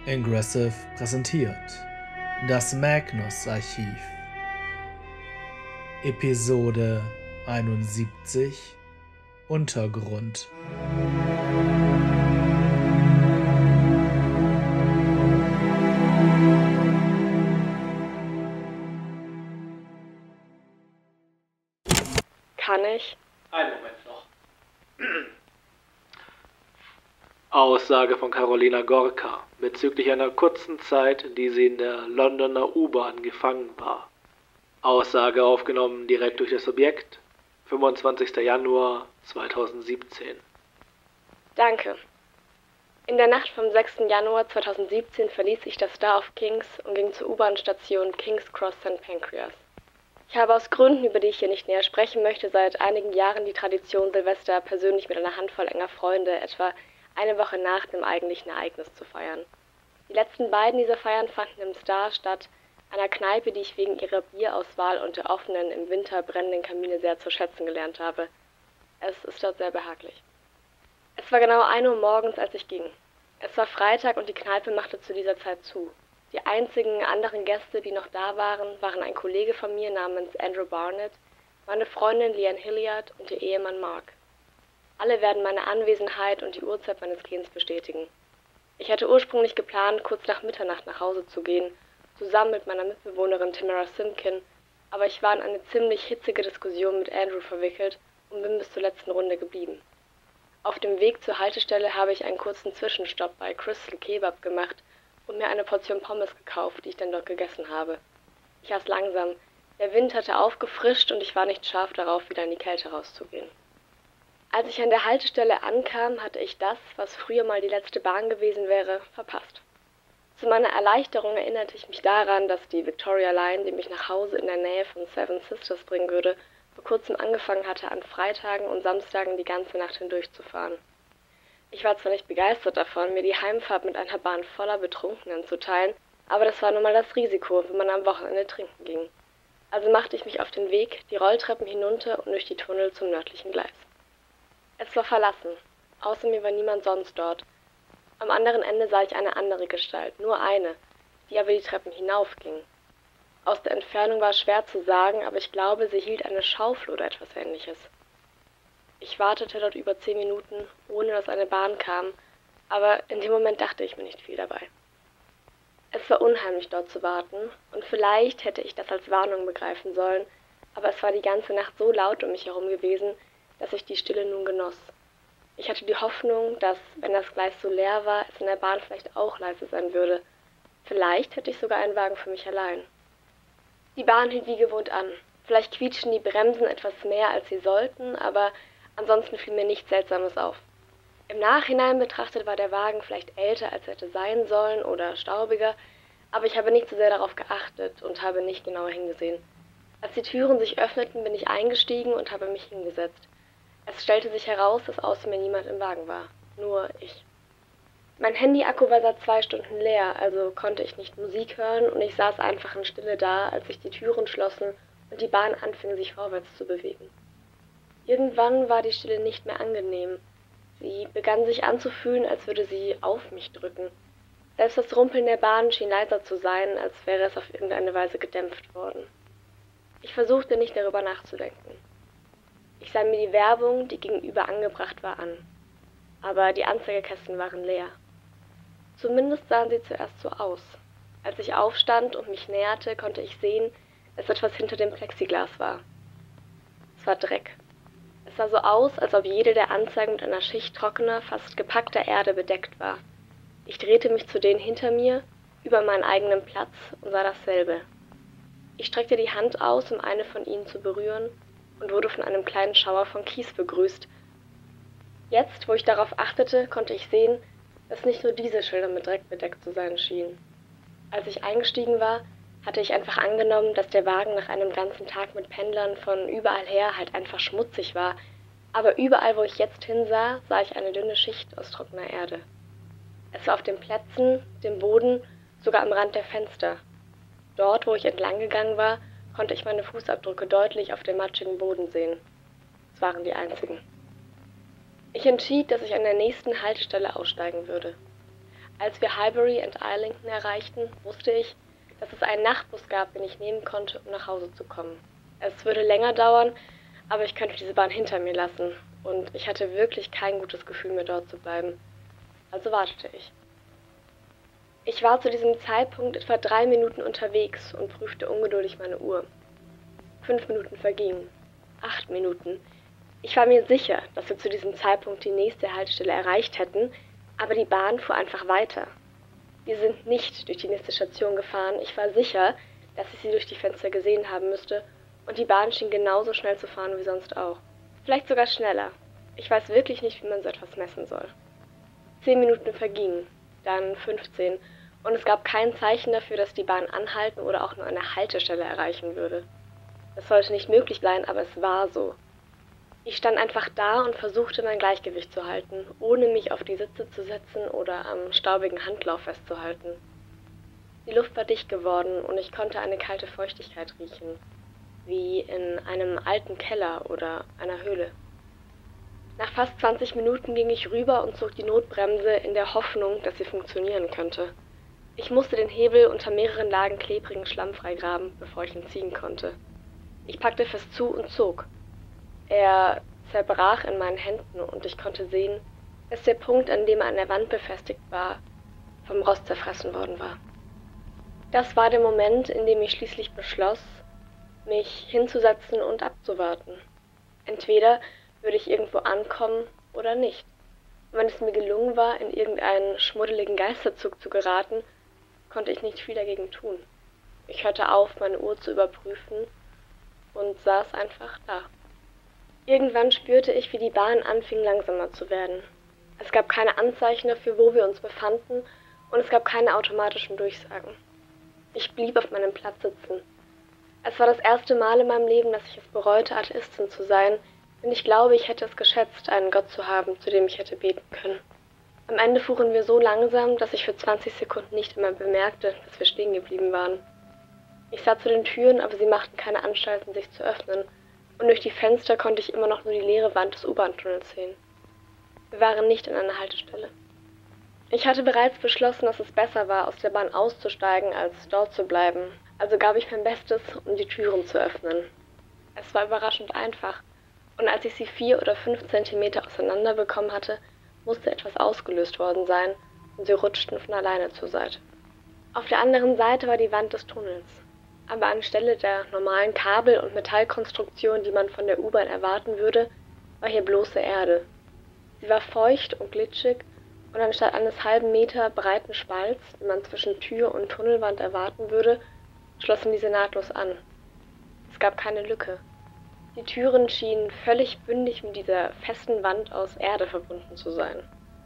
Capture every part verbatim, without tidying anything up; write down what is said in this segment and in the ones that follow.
Ingressive präsentiert das Magnus-Archiv. Episode einundsiebzig Untergrund. Kann ich? Einen Moment noch. Aussage von Carolina Gorka bezüglich einer kurzen Zeit, die sie in der Londoner U-Bahn gefangen war. Aussage aufgenommen direkt durch das Objekt, fünfundzwanzigster Januar zweitausendsiebzehn. Danke. In der Nacht vom sechsten Januar zweitausendsiebzehn verließ ich das Star of Kings und ging zur U-Bahn-Station King's Cross Sankt Pancras. Ich habe aus Gründen, über die ich hier nicht näher sprechen möchte, seit einigen Jahren die Tradition, Silvester persönlich mit einer Handvoll enger Freunde etwa eine Woche nach dem eigentlichen Ereignis zu feiern. Die letzten beiden dieser Feiern fanden im Star statt, einer Kneipe, die ich wegen ihrer Bierauswahl und der offenen, im Winter brennenden Kamine sehr zu schätzen gelernt habe. Es ist dort sehr behaglich. Es war genau ein Uhr morgens, als ich ging. Es war Freitag und die Kneipe machte zu dieser Zeit zu. Die einzigen anderen Gäste, die noch da waren, waren ein Kollege von mir namens Andrew Barnett, meine Freundin Leanne Hilliard und ihr Ehemann Mark. Alle werden meine Anwesenheit und die Uhrzeit meines Gehens bestätigen. Ich hatte ursprünglich geplant, kurz nach Mitternacht nach Hause zu gehen, zusammen mit meiner Mitbewohnerin Tamara Simkin, aber ich war in eine ziemlich hitzige Diskussion mit Andrew verwickelt und bin bis zur letzten Runde geblieben. Auf dem Weg zur Haltestelle habe ich einen kurzen Zwischenstopp bei Crystal Kebab gemacht und mir eine Portion Pommes gekauft, die ich dann dort gegessen habe. Ich aß langsam. Der Wind hatte aufgefrischt und ich war nicht scharf darauf, wieder in die Kälte rauszugehen. Als ich an der Haltestelle ankam, hatte ich das, was früher mal die letzte Bahn gewesen wäre, verpasst. Zu meiner Erleichterung erinnerte ich mich daran, dass die Victoria Line, die mich nach Hause in der Nähe von Seven Sisters bringen würde, vor kurzem angefangen hatte, an Freitagen und Samstagen die ganze Nacht hindurch zu fahren. Ich war zwar nicht begeistert davon, mir die Heimfahrt mit einer Bahn voller Betrunkenen zu teilen, aber das war nun mal das Risiko, wenn man am Wochenende trinken ging. Also machte ich mich auf den Weg, die Rolltreppen hinunter und durch die Tunnel zum nördlichen Gleis. Es war verlassen. Außer mir war niemand sonst dort. Am anderen Ende sah ich eine andere Gestalt, nur eine, die aber die Treppen hinaufging. Aus der Entfernung war es schwer zu sagen, aber ich glaube, sie hielt eine Schaufel oder etwas Ähnliches. Ich wartete dort über zehn Minuten, ohne dass eine Bahn kam, aber in dem Moment dachte ich mir nicht viel dabei. Es war unheimlich, dort zu warten, und vielleicht hätte ich das als Warnung begreifen sollen, aber es war die ganze Nacht so laut um mich herum gewesen, dass ich die Stille nun genoss. Ich hatte die Hoffnung, dass, wenn das Gleis so leer war, es in der Bahn vielleicht auch leise sein würde. Vielleicht hätte ich sogar einen Wagen für mich allein. Die Bahn hielt wie gewohnt an. Vielleicht quietschten die Bremsen etwas mehr, als sie sollten, aber ansonsten fiel mir nichts Seltsames auf. Im Nachhinein betrachtet war der Wagen vielleicht älter, als er hätte sein sollen, oder staubiger, aber ich habe nicht so sehr darauf geachtet und habe nicht genauer hingesehen. Als die Türen sich öffneten, bin ich eingestiegen und habe mich hingesetzt. Es stellte sich heraus, dass außer mir niemand im Wagen war. Nur ich. Mein Handy-Akku war seit zwei Stunden leer, also konnte ich nicht Musik hören und ich saß einfach in Stille da, als sich die Türen schlossen und die Bahn anfing, sich vorwärts zu bewegen. Irgendwann war die Stille nicht mehr angenehm. Sie begann sich anzufühlen, als würde sie auf mich drücken. Selbst das Rumpeln der Bahn schien leiser zu sein, als wäre es auf irgendeine Weise gedämpft worden. Ich versuchte nicht darüber nachzudenken. Ich sah mir die Werbung, die gegenüber angebracht war, an. Aber die Anzeigekästen waren leer. Zumindest sahen sie zuerst so aus. Als ich aufstand und mich näherte, konnte ich sehen, dass etwas hinter dem Plexiglas war. Es war Dreck. Es sah so aus, als ob jede der Anzeigen mit einer Schicht trockener, fast gepackter Erde bedeckt war. Ich drehte mich zu denen hinter mir, über meinen eigenen Platz, und sah dasselbe. Ich streckte die Hand aus, um eine von ihnen zu berühren, und wurde von einem kleinen Schauer von Kies begrüßt. Jetzt, wo ich darauf achtete, konnte ich sehen, dass nicht nur diese Schilder mit Dreck bedeckt zu sein schienen. Als ich eingestiegen war, hatte ich einfach angenommen, dass der Wagen nach einem ganzen Tag mit Pendlern von überall her halt einfach schmutzig war, aber überall, wo ich jetzt hinsah, sah ich eine dünne Schicht aus trockener Erde. Es war auf den Plätzen, dem Boden, sogar am Rand der Fenster. Dort, wo ich entlang gegangen war, konnte ich meine Fußabdrücke deutlich auf dem matschigen Boden sehen. Es waren die einzigen. Ich entschied, dass ich an der nächsten Haltestelle aussteigen würde. Als wir Highbury und Islington erreichten, wusste ich, dass es einen Nachtbus gab, den ich nehmen konnte, um nach Hause zu kommen. Es würde länger dauern, aber ich könnte diese Bahn hinter mir lassen und ich hatte wirklich kein gutes Gefühl mehr, dort zu bleiben. Also wartete ich. Ich war zu diesem Zeitpunkt etwa drei Minuten unterwegs und prüfte ungeduldig meine Uhr. Fünf Minuten vergingen. Acht Minuten. Ich war mir sicher, dass wir zu diesem Zeitpunkt die nächste Haltestelle erreicht hätten, aber die Bahn fuhr einfach weiter. Wir sind nicht durch die nächste Station gefahren. Ich war sicher, dass ich sie durch die Fenster gesehen haben müsste, und die Bahn schien genauso schnell zu fahren wie sonst auch. Vielleicht sogar schneller. Ich weiß wirklich nicht, wie man so etwas messen soll. Zehn Minuten vergingen, dann fünfzehn, und es gab kein Zeichen dafür, dass die Bahn anhalten oder auch nur eine Haltestelle erreichen würde. Das sollte nicht möglich sein, aber es war so. Ich stand einfach da und versuchte, mein Gleichgewicht zu halten, ohne mich auf die Sitze zu setzen oder am staubigen Handlauf festzuhalten. Die Luft war dicht geworden und ich konnte eine kalte Feuchtigkeit riechen, wie in einem alten Keller oder einer Höhle. Nach fast zwanzig Minuten ging ich rüber und zog die Notbremse in der Hoffnung, dass sie funktionieren könnte. Ich musste den Hebel unter mehreren Lagen klebrigen Schlamm freigraben, bevor ich ihn ziehen konnte. Ich packte fest zu und zog. Er zerbrach in meinen Händen und ich konnte sehen, dass der Punkt, an dem er an der Wand befestigt war, vom Rost zerfressen worden war. Das war der Moment, in dem ich schließlich beschloss, mich hinzusetzen und abzuwarten. Entweder würde ich irgendwo ankommen oder nicht. Und wenn es mir gelungen war, in irgendeinen schmuddeligen Geisterzug zu geraten, konnte ich nicht viel dagegen tun. Ich hörte auf, meine Uhr zu überprüfen und saß einfach da. Irgendwann spürte ich, wie die Bahn anfing, langsamer zu werden. Es gab keine Anzeichen dafür, wo wir uns befanden, und es gab keine automatischen Durchsagen. Ich blieb auf meinem Platz sitzen. Es war das erste Mal in meinem Leben, dass ich es bereute, Atheistin zu sein, denn ich glaube, ich hätte es geschätzt, einen Gott zu haben, zu dem ich hätte beten können. Am Ende fuhren wir so langsam, dass ich für zwanzig Sekunden nicht einmal bemerkte, dass wir stehen geblieben waren. Ich sah zu den Türen, aber sie machten keine Anstalten, sich zu öffnen, und durch die Fenster konnte ich immer noch nur die leere Wand des U-Bahn-Tunnels sehen. Wir waren nicht an einer Haltestelle. Ich hatte bereits beschlossen, dass es besser war, aus der Bahn auszusteigen, als dort zu bleiben, also gab ich mein Bestes, um die Türen zu öffnen. Es war überraschend einfach, und als ich sie vier oder fünf Zentimeter auseinander bekommen hatte, musste etwas ausgelöst worden sein, und sie rutschten von alleine zur Seite. Auf der anderen Seite war die Wand des Tunnels, aber anstelle der normalen Kabel- und Metallkonstruktion, die man von der U-Bahn erwarten würde, war hier bloße Erde. Sie war feucht und glitschig, und anstatt eines halben Meter breiten Spalts, den man zwischen Tür und Tunnelwand erwarten würde, schlossen diese nahtlos an. Es gab keine Lücke. Die Türen schienen völlig bündig mit dieser festen Wand aus Erde verbunden zu sein.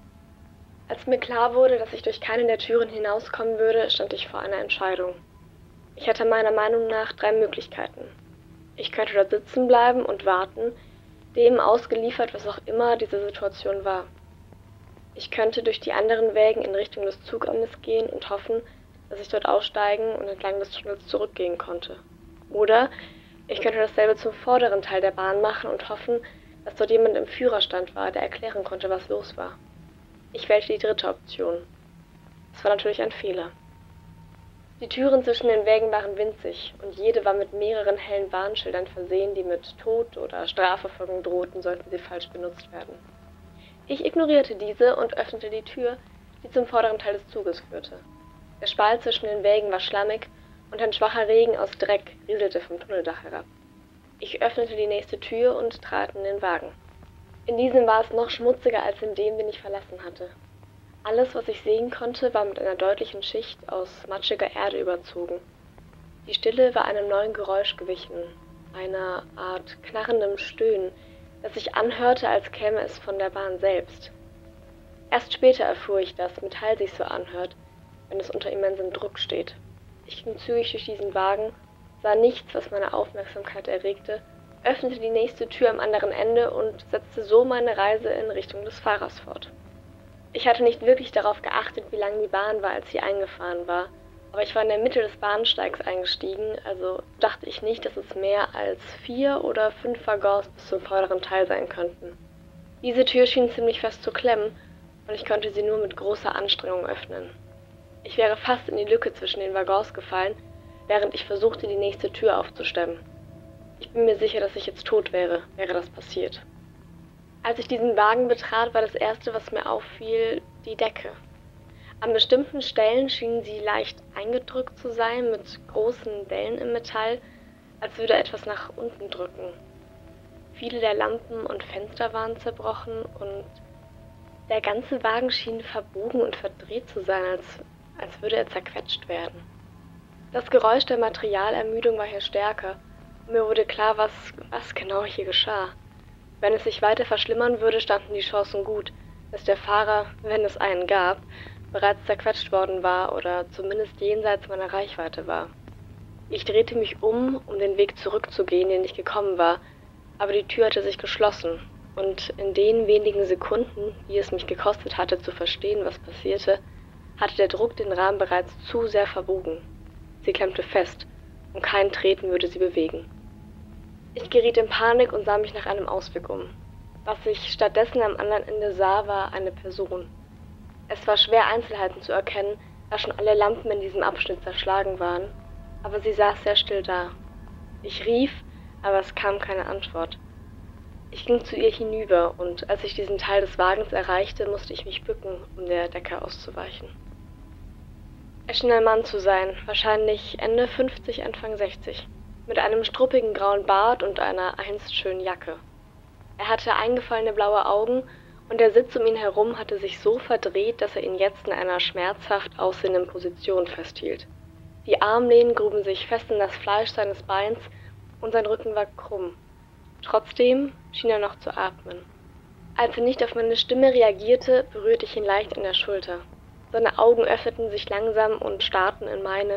Als mir klar wurde, dass ich durch keine der Türen hinauskommen würde, stand ich vor einer Entscheidung. Ich hatte meiner Meinung nach drei Möglichkeiten. Ich könnte dort sitzen bleiben und warten, dem ausgeliefert, was auch immer diese Situation war. Ich könnte durch die anderen Wägen in Richtung des Zugandes gehen und hoffen, dass ich dort aussteigen und entlang des Tunnels zurückgehen konnte. Oder ich könnte dasselbe zum vorderen Teil der Bahn machen und hoffen, dass dort jemand im Führerstand war, der erklären konnte, was los war. Ich wählte die dritte Option. Es war natürlich ein Fehler. Die Türen zwischen den Wägen waren winzig und jede war mit mehreren hellen Warnschildern versehen, die mit Tod oder Strafverfolgung drohten, sollten sie falsch benutzt werden. Ich ignorierte diese und öffnete die Tür, die zum vorderen Teil des Zuges führte. Der Spalt zwischen den Wägen war schlammig und ein schwacher Regen aus Dreck rieselte vom Tunneldach herab. Ich öffnete die nächste Tür und trat in den Wagen. In diesem war es noch schmutziger als in dem, den ich verlassen hatte. Alles, was ich sehen konnte, war mit einer deutlichen Schicht aus matschiger Erde überzogen. Die Stille war einem neuen Geräusch gewichen, einer Art knarrendem Stöhnen, das sich anhörte, als käme es von der Bahn selbst. Erst später erfuhr ich, dass Metall sich so anhört, wenn es unter immensem Druck steht. Ich ging zügig durch diesen Wagen, sah nichts, was meine Aufmerksamkeit erregte, öffnete die nächste Tür am anderen Ende und setzte so meine Reise in Richtung des Fahrers fort. Ich hatte nicht wirklich darauf geachtet, wie lang die Bahn war, als sie eingefahren war, aber ich war in der Mitte des Bahnsteigs eingestiegen, also dachte ich nicht, dass es mehr als vier oder fünf Waggons bis zum vorderen Teil sein könnten. Diese Tür schien ziemlich fest zu klemmen, und ich konnte sie nur mit großer Anstrengung öffnen. Ich wäre fast in die Lücke zwischen den Waggons gefallen, während ich versuchte, die nächste Tür aufzustemmen. Ich bin mir sicher, dass ich jetzt tot wäre, wäre das passiert. Als ich diesen Wagen betrat, war das Erste, was mir auffiel, die Decke. An bestimmten Stellen schien sie leicht eingedrückt zu sein, mit großen Dellen im Metall, als würde etwas nach unten drücken. Viele der Lampen und Fenster waren zerbrochen und der ganze Wagen schien verbogen und verdreht zu sein, als, als würde er zerquetscht werden. Das Geräusch der Materialermüdung war hier stärker und mir wurde klar, was, was genau hier geschah. Wenn es sich weiter verschlimmern würde, standen die Chancen gut, dass der Fahrer, wenn es einen gab, bereits zerquetscht worden war oder zumindest jenseits meiner Reichweite war. Ich drehte mich um, um den Weg zurückzugehen, den ich gekommen war, aber die Tür hatte sich geschlossen und in den wenigen Sekunden, die es mich gekostet hatte zu verstehen, was passierte, hatte der Druck den Rahmen bereits zu sehr verbogen. Sie klemmte fest und kein Treten würde sie bewegen. Ich geriet in Panik und sah mich nach einem Ausweg um. Was ich stattdessen am anderen Ende sah, war eine Person. Es war schwer, Einzelheiten zu erkennen, da schon alle Lampen in diesem Abschnitt zerschlagen waren, aber sie saß sehr still da. Ich rief, aber es kam keine Antwort. Ich ging zu ihr hinüber und als ich diesen Teil des Wagens erreichte, musste ich mich bücken, um der Decke auszuweichen. Er schien ein Mann zu sein, wahrscheinlich Ende fünfzig, Anfang sechzig, mit einem struppigen grauen Bart und einer einst schönen Jacke. Er hatte eingefallene blaue Augen und der Sitz um ihn herum hatte sich so verdreht, dass er ihn jetzt in einer schmerzhaft aussehenden Position festhielt. Die Armlehnen gruben sich fest in das Fleisch seines Beins und sein Rücken war krumm. Trotzdem schien er noch zu atmen. Als er nicht auf meine Stimme reagierte, berührte ich ihn leicht an der Schulter. Seine Augen öffneten sich langsam und starrten in meine.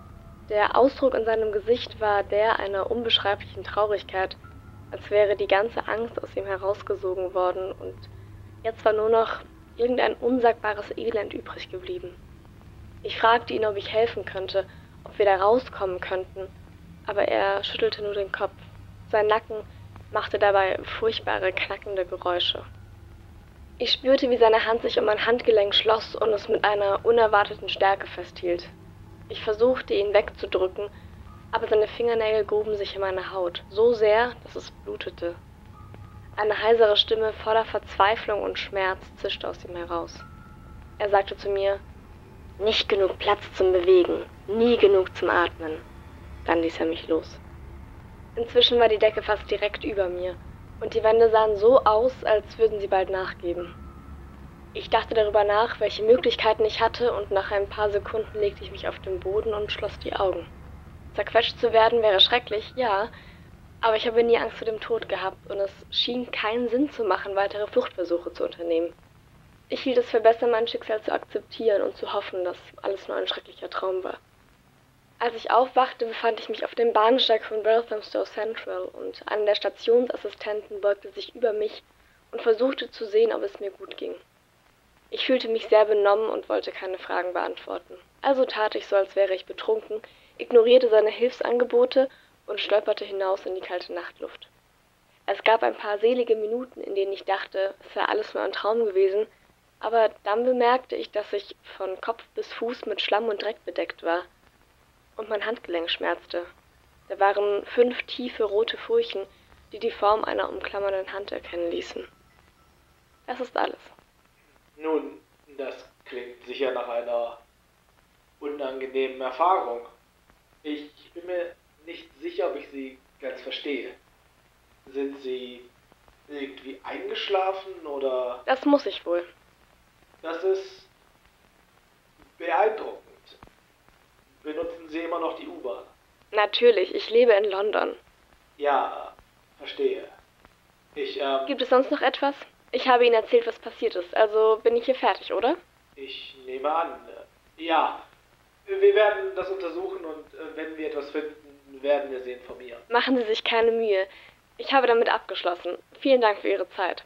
Der Ausdruck in seinem Gesicht war der einer unbeschreiblichen Traurigkeit, als wäre die ganze Angst aus ihm herausgesogen worden und jetzt war nur noch irgendein unsagbares Elend übrig geblieben. Ich fragte ihn, ob ich helfen könnte, ob wir da rauskommen könnten, aber er schüttelte nur den Kopf. Sein Nacken machte dabei furchtbare, knackende Geräusche. Ich spürte, wie seine Hand sich um mein Handgelenk schloss und es mit einer unerwarteten Stärke festhielt. Ich versuchte, ihn wegzudrücken, aber seine Fingernägel gruben sich in meine Haut, so sehr, dass es blutete. Eine heisere Stimme voller Verzweiflung und Schmerz zischte aus ihm heraus. Er sagte zu mir, »Nicht genug Platz zum Bewegen, nie genug zum Atmen.« Dann ließ er mich los. Inzwischen war die Decke fast direkt über mir und die Wände sahen so aus, als würden sie bald nachgeben. Ich dachte darüber nach, welche Möglichkeiten ich hatte und nach ein paar Sekunden legte ich mich auf den Boden und schloss die Augen. Zerquetscht zu werden wäre schrecklich, ja, aber ich habe nie Angst vor dem Tod gehabt und es schien keinen Sinn zu machen, weitere Fluchtversuche zu unternehmen. Ich hielt es für besser, mein Schicksal zu akzeptieren und zu hoffen, dass alles nur ein schrecklicher Traum war. Als ich aufwachte, befand ich mich auf dem Bahnsteig von Walthamstow Central und einer der Stationsassistenten beugte sich über mich und versuchte zu sehen, ob es mir gut ging. Ich fühlte mich sehr benommen und wollte keine Fragen beantworten. Also tat ich so, als wäre ich betrunken, ignorierte seine Hilfsangebote und stolperte hinaus in die kalte Nachtluft. Es gab ein paar selige Minuten, in denen ich dachte, es sei alles nur ein Traum gewesen, aber dann bemerkte ich, dass ich von Kopf bis Fuß mit Schlamm und Dreck bedeckt war. Und mein Handgelenk schmerzte. Da waren fünf tiefe rote Furchen, die die Form einer umklammernden Hand erkennen ließen. Das ist alles. Nun, das klingt sicher nach einer unangenehmen Erfahrung. Ich bin mir nicht sicher, ob ich Sie ganz verstehe. Sind Sie irgendwie eingeschlafen oder... Das muss ich wohl. Das ist beeindruckend. Benutzen Sie immer noch die U-Bahn? Natürlich, ich lebe in London. Ja, verstehe. Ich, ähm... Gibt es sonst noch etwas? Ich habe Ihnen erzählt, was passiert ist, also bin ich hier fertig, oder? Ich nehme an. Ja, wir werden das untersuchen und äh, wenn wir etwas finden, werden wir Sie informieren. Machen Sie sich keine Mühe. Ich habe damit abgeschlossen. Vielen Dank für Ihre Zeit.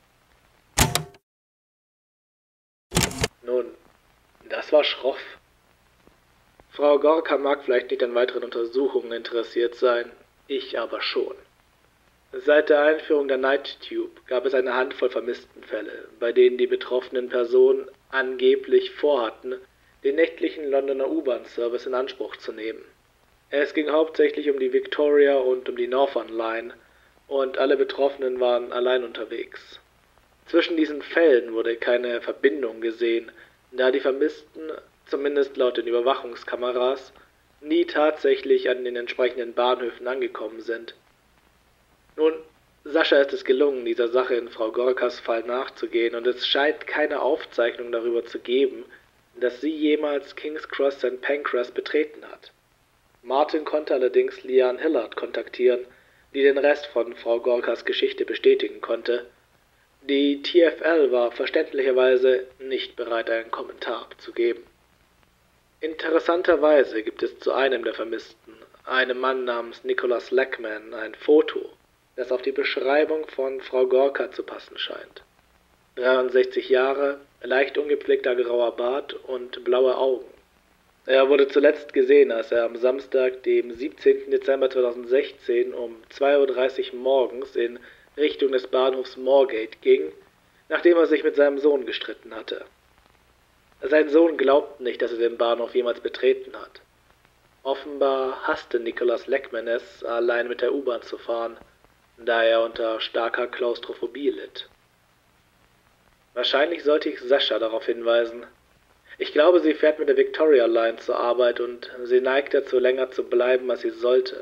Nun, das war schroff. Frau Gorka mag vielleicht nicht an weiteren Untersuchungen interessiert sein, ich aber schon. Seit der Einführung der Night Tube gab es eine Handvoll Vermisstenfälle, bei denen die betroffenen Personen angeblich vorhatten, den nächtlichen Londoner U-Bahn-Service in Anspruch zu nehmen. Es ging hauptsächlich um die Victoria und um die Northern Line, und alle Betroffenen waren allein unterwegs. Zwischen diesen Fällen wurde keine Verbindung gesehen, da die Vermissten, zumindest laut den Überwachungskameras, nie tatsächlich an den entsprechenden Bahnhöfen angekommen sind. Nun, Sascha ist es gelungen, dieser Sache in Frau Gorkas Fall nachzugehen, und es scheint keine Aufzeichnung darüber zu geben, dass sie jemals King's Cross Sankt Pancras betreten hat. Martin konnte allerdings Liane Hillard kontaktieren, die den Rest von Frau Gorkas Geschichte bestätigen konnte. Die T F L war verständlicherweise nicht bereit, einen Kommentar abzugeben. Interessanterweise gibt es zu einem der Vermissten, einem Mann namens Nicholas Lackman, ein Foto, das auf die Beschreibung von Frau Gorka zu passen scheint. dreiundsechzig Jahre, leicht ungepflegter grauer Bart und blaue Augen. Er wurde zuletzt gesehen, als er am Samstag, dem siebzehnten Dezember zweitausendsechzehn um zwei Uhr dreißig morgens in Richtung des Bahnhofs Moorgate ging, nachdem er sich mit seinem Sohn gestritten hatte. Sein Sohn glaubt nicht, dass er den Bahnhof jemals betreten hat. Offenbar hasste Nicholas Lackman es, allein mit der U-Bahn zu fahren, da er unter starker Klaustrophobie litt. Wahrscheinlich sollte ich Sascha darauf hinweisen. Ich glaube, sie fährt mit der Victoria Line zur Arbeit und sie neigt dazu, länger zu bleiben, als sie sollte.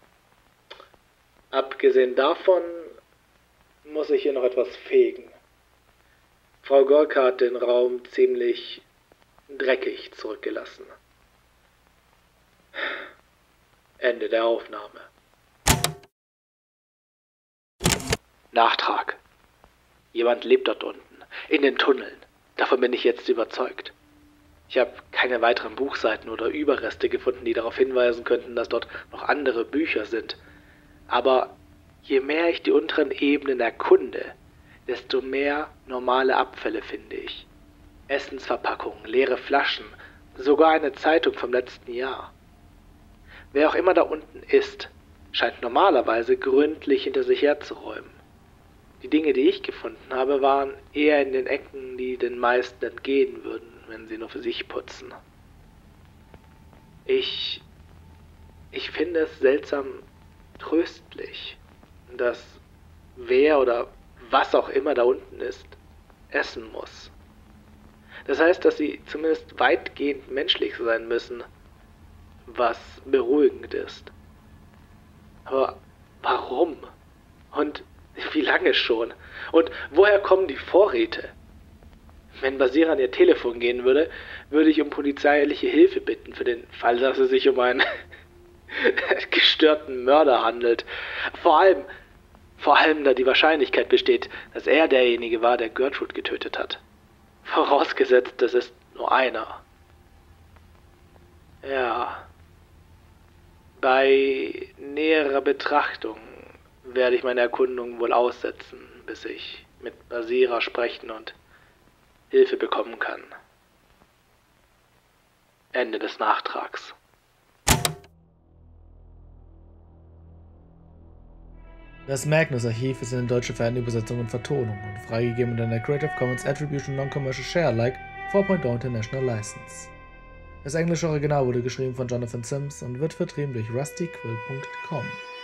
Abgesehen davon muss ich hier noch etwas fegen. Frau Gorka hat den Raum ziemlich dreckig zurückgelassen. Ende der Aufnahme. Nachtrag. Jemand lebt dort unten, in den Tunneln. Davon bin ich jetzt überzeugt. Ich habe keine weiteren Buchseiten oder Überreste gefunden, die darauf hinweisen könnten, dass dort noch andere Bücher sind. Aber je mehr ich die unteren Ebenen erkunde, desto mehr normale Abfälle finde ich. Essensverpackungen, leere Flaschen, sogar eine Zeitung vom letzten Jahr. Wer auch immer da unten ist, scheint normalerweise gründlich hinter sich herzuräumen. Die Dinge, die ich gefunden habe, waren eher in den Ecken, die den meisten entgehen würden, wenn sie nur für sich putzen. Ich... ich finde es seltsam tröstlich, dass wer oder was auch immer da unten ist, essen muss. Das heißt, dass sie zumindest weitgehend menschlich sein müssen, was beruhigend ist. Aber warum? Und wie lange schon? Und woher kommen die Vorräte? Wenn Basira an ihr Telefon gehen würde, würde ich um polizeiliche Hilfe bitten, für den Fall, dass es sich um einen gestörten Mörder handelt. Vor allem, vor allem, da die Wahrscheinlichkeit besteht, dass er derjenige war, der Gertrude getötet hat. Vorausgesetzt, es ist nur einer. Ja. Bei näherer Betrachtung werde ich meine Erkundungen wohl aussetzen, bis ich mit Basira sprechen und Hilfe bekommen kann. Ende des Nachtrags. Das Magnus-Archiv ist eine deutsche Fernübersetzung und Vertonung und freigegeben unter einer Creative Commons Attribution Non-Commercial Share Alike vier Punkt null International License. Das englische Original wurde geschrieben von Jonathan Sims und wird vertrieben durch rusty quill Punkt com.